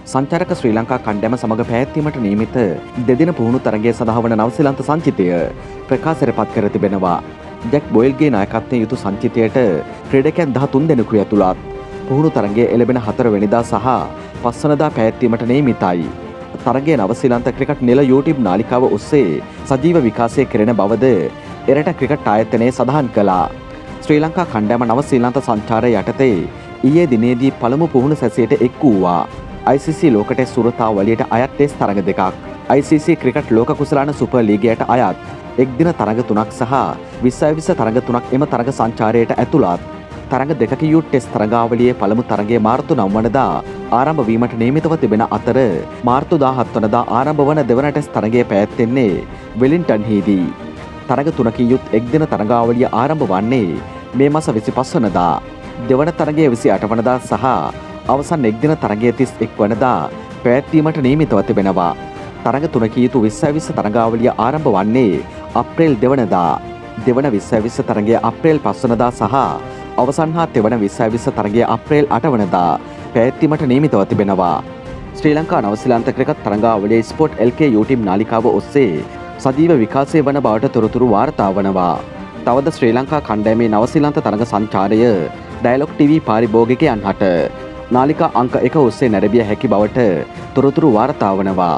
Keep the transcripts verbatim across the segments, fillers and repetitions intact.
සංචාරක ශ්‍රී ලංකා කණ්ඩෑම සමග පැවැත්වීමට නියමිත දෙදින පුහුණු තරගයේ සඳහා වන නවසීලන්ත සංචිතය ප්‍රකාශයට පත් කර තිබෙනවා. ජැක් බොයිල්ගේ නායකත්වයෙන් යුතු සංචිතයට ක්‍රීඩකයන් දහතුන් දෙනෙකු ඇතුළත් පුහුණු තරගයේ එළඹෙන හතර වෙනිදා සහ පස් වනදා පැවැත්වීමට නියමිතයි. තරගයේ නවසීලන්ත ක්‍රිකට් නිල YouTube නාලිකාව ඔස්සේ සජීව විකාශය කෙරෙන බවද එරට ක්‍රිකට් ආයතනය සඳහන් කළා. ශ්‍රී ලංකා කණ්ඩෑම නවසීලන්ත සංචාරය යටතේ ඊයේ දිනේදී පළමු පුහුණු සැසියට එක් වූවා. I C C ලෝක ටෙස්ට් සුරතාවලියට අයත් ටෙස්ට් තරග දෙකක්, I C C ක්‍රිකට් ලෝක කුසලාන සුපර් ලීගයට අයත් එක් දින තරග තුනක් සහ විස්ස විස්ස තරග තුනක් එම තරග සංචාරයට ඇතුළත්. තරග දෙකක යූ ටෙස්ට් තරගාවලියේ පළමු තරගය මාර්තු නව වනදා ආරම්භ වීමට නියමිතව තිබෙන අතර මාර්තු දාහත් වනදා ආරම්භ වන දෙවන ටෙස්ට් තරගය පැවැත්වෙන්නේ වෙලින්ටන්හිදී. තරග තුනකින් යුත් එක් දින තරගාවලිය ආරම්භ වන්නේ මේ මාස විසිපස් වනදා. දෙවන තරගය විසි අට වනදා සහ අවසන් එක් දින තරගය තිස් එක් වනදා පැවැත්වීමට නියමිතව තිබෙනවා. තරග තුනකින් යුතු විස්ස විස්ස තරගාවලිය ආරම්භ වන්නේ අප්‍රේල් දෙවනදා. දෙවන විස්ස විස්ස තරගය අප්‍රේල් පස් වනදා සහ අවසන් හා තෙවන විස්ස විස්ස තරගය අප්‍රේල් අට වනදා පැවැත්වීමට නියමිතව තිබෙනවා. ශ්‍රී ලංකා නවසීලන්ත ක්‍රිකට් තරගාවලියේ ස්පෝට් එල් කේ YouTube නාලිකාව ඔස්සේ සජීව විකාශය වන බවට තොරතුරු වාර්තා වනවා. තවද ශ්‍රී ලංකා කණ්ඩෑමේ නවසීලන්ත තරග සංචාරය ඩයලොග් ටීවී පාරිභෝගිකයන් හට නාලිකා අංක එක ඔස්සේ නැරඹිය හැකි බවට තොරතුරු වාර්තා වනවා.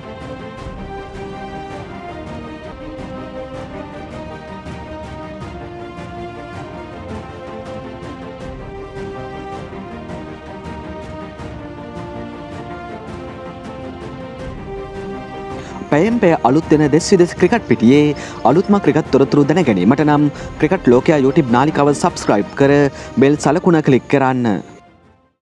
පැයෙන් පැය අලුත් දෙන දෙස් විදෙස් ක්‍රිකට් පිටියේ අලුත්ම ක්‍රිකට් තොරතුරු දැන ගැනීමට නම් ක්‍රිකට් ලෝකයා YouTube නාලිකාව සබ්ස්ක්‍රයිබ් කර බෙල් සලකුණ ක්ලික් කරන්න.